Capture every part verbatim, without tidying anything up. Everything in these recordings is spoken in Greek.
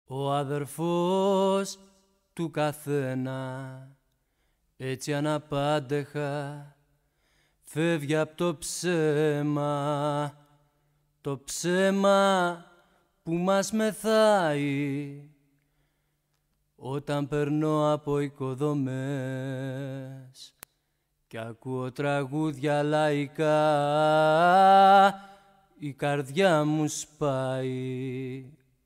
Ο αδερφός του καθένα έτσι αναπάντεχα φεύγει απ' το ψέμα, το ψέμα που μας μεθάει όταν περνώ από οικοδομές κι ακούω τραγούδια λαϊκά, η καρδιά μου σπάει.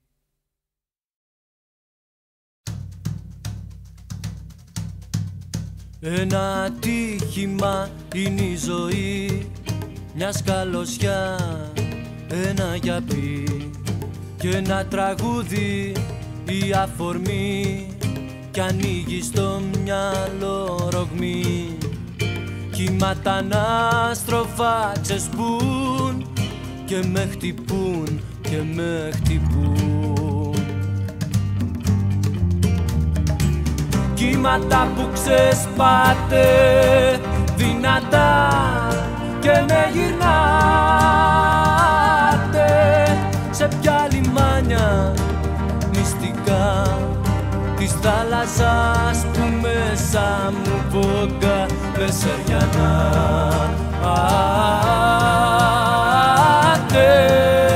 Ένα ατύχημα είναι η ζωή, μια σκαλωσιά, ένα γιαπί και ένα τραγούδι η αφορμή κι ανοίγει στο μυαλό ρογμή. Κύματα ανάστροφα ξεσπούν και με χτυπούν και με χτυπούν. Κύματα που ξεσπάτε δυνατά και με γυρνάτε σε ποια λιμάνια μυστικά της θάλασσας που μέσα μου βόγκα με σεριανάτε.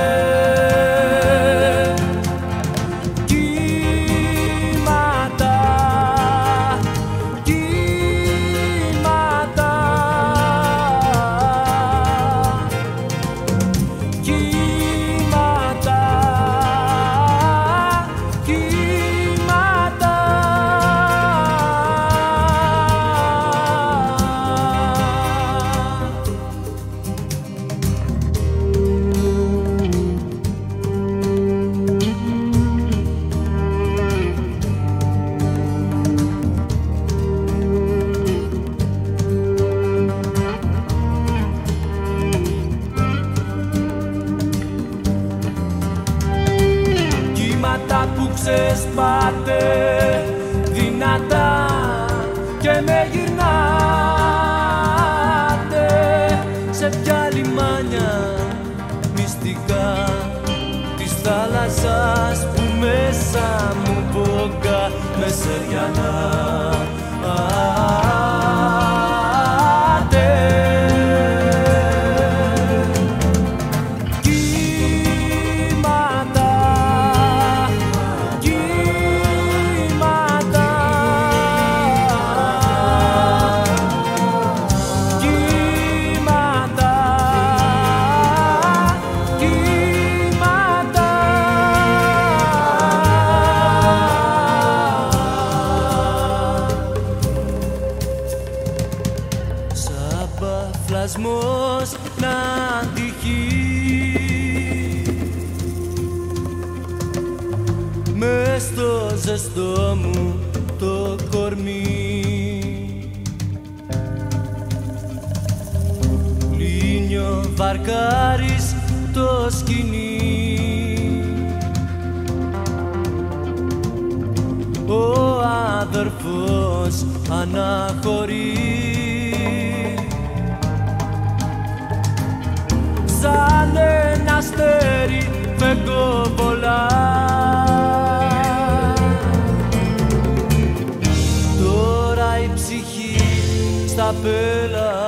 Που ξεσπάτε δυνατά και με γυρνάτε σε ποια λιμάνια μυστικά της θάλασσας που μέσα μου βόγκα με σεριανάτε. Φλασμός να τυχεί μες στο ζεστό μου το κορμί. Λίνιο βαρκάρεις το σκηνή, ο αδερφός αναχωρεί σαν ένα αστέρι φεγγοβολά. Τώρα η ψυχή στα πέλα